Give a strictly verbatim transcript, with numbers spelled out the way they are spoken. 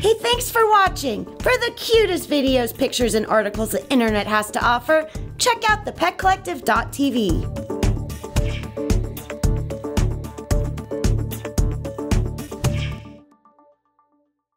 Hey, thanks for watching. For the cutest videos, pictures, and articles the internet has to offer, check out the pet collective dot t v.